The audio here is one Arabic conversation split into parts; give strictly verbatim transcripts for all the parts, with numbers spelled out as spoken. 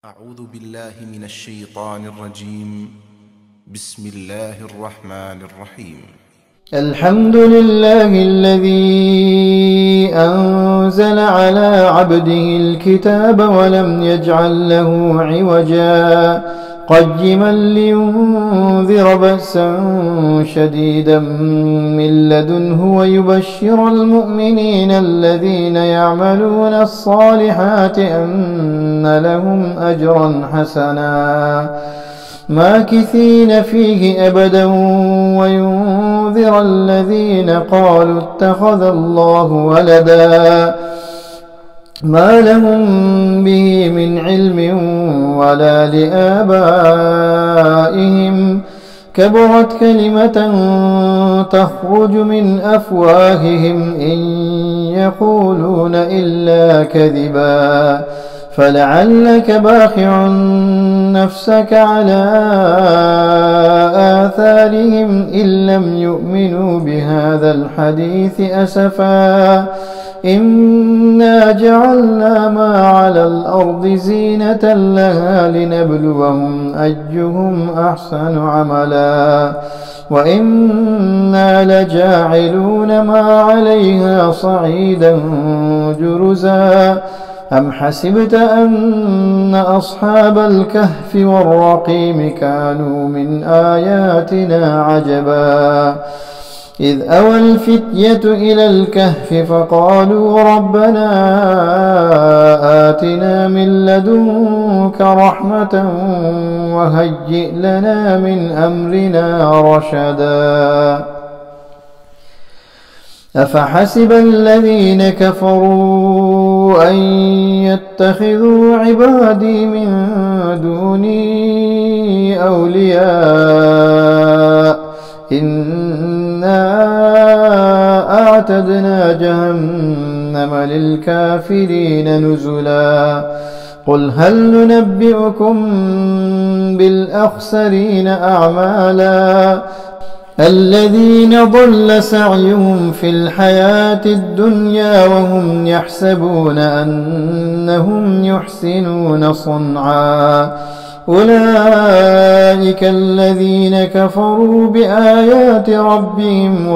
أعوذ بالله من الشيطان الرجيم. بسم الله الرحمن الرحيم. الحمد لله الذي أنزل على عبده الكتاب ولم يجعل له عوجا قيما لينذر بأسا شديدا من لدنه ويبشر المؤمنين الذين يعملون الصالحات أن لهم أجرا حسنا ماكثين فيه أبدا وينذر الذين قالوا اتخذ الله ولدا ما لهم به من علم ولا لآبائهم كبرت كلمة تخرج من أفواههم إن يقولون إلا كذبا فلعلك باخع نفسك على آثارهم إن لم يؤمنوا بهذا الحديث أسفا إنا جعلنا ما على الأرض زينة لها لنبلوهم أيهم أحسن عملا وإنا لجاعلون ما عليها صعيدا جرزا أم حسبت أن أصحاب الكهف والرقيم كانوا من آياتنا عجبا إذ أوى الفتية إلى الكهف فقالوا ربنا آتنا من لدنك رحمة وهيئ لنا من أمرنا رشدا أفحسب الذين كفروا أن يتخذوا عبادي من دوني أولياء إنا أعتدنا جهنم للكافرين نزلا قل هل ننبئكم بالأخسرين أعمالا الذين ضل سعيهم في الحياة الدنيا وهم يحسبون أنهم يحسنون صنعا أولئك الذين كفروا بآيات ربهم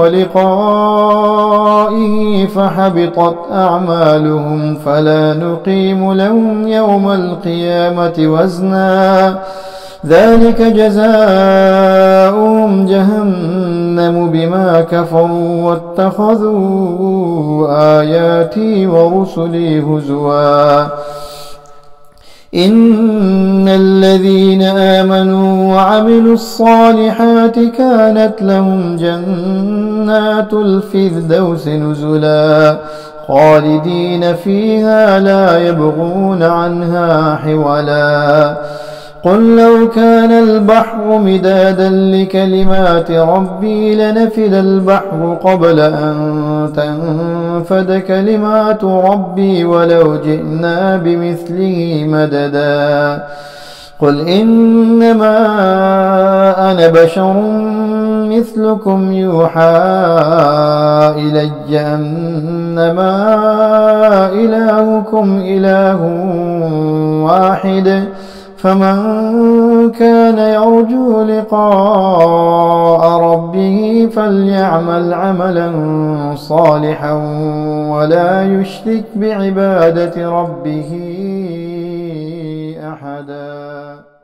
ولقائه فحبطت أعمالهم فلا نقيم لهم يوم القيامة وزنا ذلك جزاؤهم جهنم بما كفروا واتخذوا آياتي ورسلي هزوا إن الذين آمنوا وعملوا الصالحات كانت لهم جنات الفردوس نزلا خالدين فيها لا يبغون عنها حولا قل لو كان البحر مدادا لكلمات ربي لنفد البحر قبل أن تنفد كلمات ربي ولو جئنا بمثله مددا قل إنما أنا بشر مثلكم يوحى إلي أنما إلهكم إله واحد فمن كان يرجو لقاء ربه فليعمل عملا صالحا ولا يشرك بعبادة ربه أحدا.